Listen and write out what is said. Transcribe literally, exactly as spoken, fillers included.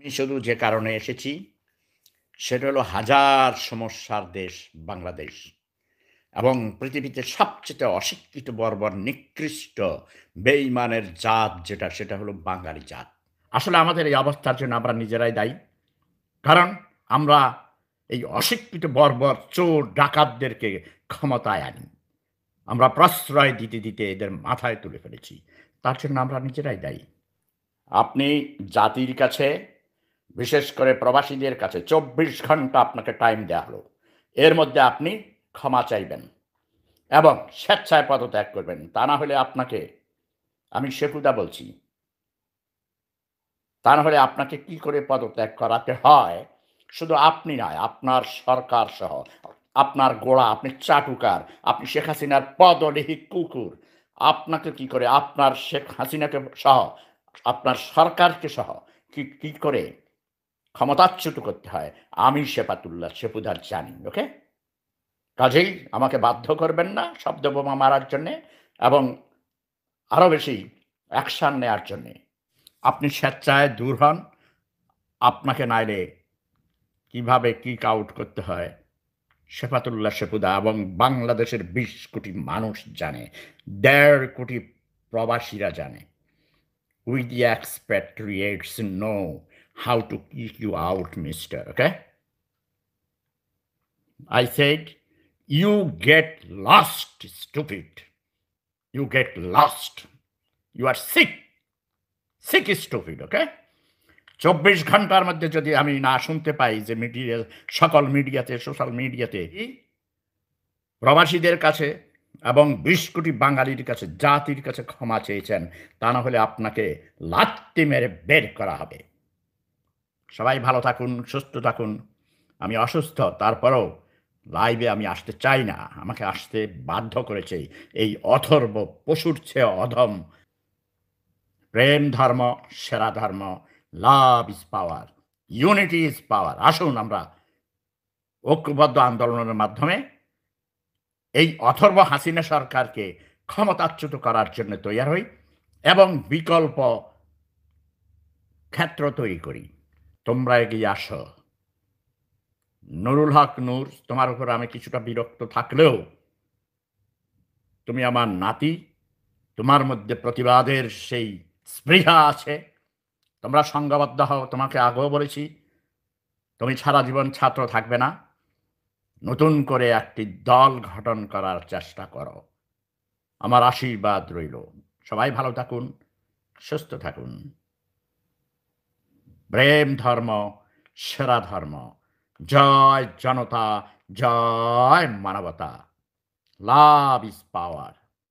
শুধু যে কারণে এসেছি, সেটা হলো হাজার সমস্যার দেশ বাংলাদেশ এবং পৃথিবীতে সবচেয়ে অশিক্ষিত বর্বর নিকৃষ্ট বেঈমানের জাত যেটা, সেটা হলো বাঙালি জাত। আসলে আমাদের এই অবস্থার জন্য আমরা নিজেরাই দায়ী। কারণ আমরা এই অশিক্ষিত বর্বর চোর ডাকাতদেরকে ক্ষমতায় আনি। আমরা প্রশ্রয় দিতে, দিতে এদের মাথায় তুলে ফেলেছি। তার জন্য আমরা নিজেরাই দায়ী। আপনি জাতির কাছে, বিশেষ করে প্রবাসীদের কাছে চব্বিশ ঘন্টা আপনাকে টাইম দেয়া হলো। এর মধ্যে আপনি ক্ষমা চাইবেন এবং স্বেচ্ছায় পদত্যাগ করবেন। তা না হলে আপনাকে, আমি শেফুদা বলছি, তা না হলে আপনাকে কি করে পদত্যাগ করাতে হয়, শুধু আপনি নয়, আপনার সরকার সহ, আপনার গোড়া, আপনি চাটুকার, আপনি শেখ হাসিনার পদলেহি কুকুর। আপনাকে কি করে আপনার শেখ হাসিনাকে সহ, আপনার সরকারকে সহ কি, কি করে ক্ষমতাচ্যুত করতে হয়, আমি শেফাতুল্লাহ শেফুদার জানি। ওকে? কাজেই আমাকে বাধ্য করবেন না শব্দ বোমা মারার জন্যে এবং আরো বেশি অ্যাকশন নেয়ার জন্যে। আপনি স্বেচ্ছায় দূর হন। আপনাকে নাইলে কিভাবে কিক আউট করতে হয়, শেফাতুল্লাহ শেফুদা এবং বাংলাদেশের বিশ কোটি মানুষ জানে। দেড় কোটি প্রবাসীরা জানে। We the expatriates know how to kick you out, mister. Okay? I said, you get lost, stupid. You get lost. You are sick. Sick, stupid, okay? চব্বিশ ঘন্টার মধ্যে যদি আমি না শুনতে পাই যে মিডিয়া, সকল মিডিয়াতে, সোশ্যাল মিডিয়াতে প্রবাসীদের কাছে এবং বিশ কোটি বাঙালির কাছে, জাতির কাছে ক্ষমা চেয়েছেন, তা না হলে আপনাকে লাত্তি মেরে বের করা হবে। সবাই ভালো থাকুন, সুস্থ থাকুন। আমি অসুস্থ, তারপরেও লাইভে আমি আসতে চাই না। আমাকে আসতে বাধ্য করেছে এই অথর্ব পশুর চেয়ে অধম। প্রেম ধর্ম সেরা ধর্ম। Love is power, unity is power. আসুন আমরা ঐক্যবদ্ধ আন্দোলনের মাধ্যমে এই অথর্ব হাসিনা সরকারকে ক্ষমতাচ্যুত করার জন্য তৈরি হই এবং বিকল্প ক্ষেত্র তৈরি করি। তোমরা এগিয়ে আসো। নুরুল হক নূর, তোমার উপর আমি কিছুটা বিরক্ত থাকলেও তুমি আমার নাতি, তোমার মধ্যে প্রতিবাদের সেই স্পৃহা আছে। তোমরা সংঘবদ্ধ হও। তোমাকে আগেও বলেছি, তুমি সারা জীবন ছাত্র থাকবে না। নতুন করে একটি দল গঠন করার চেষ্টা করো। আমার আশীর্বাদ রইল। সবাই ভালো থাকুন, সুস্থ থাকুন। প্রেম ধর্ম সেরা ধর্ম। জয় জনতা, জয় মানবতা। Love is power.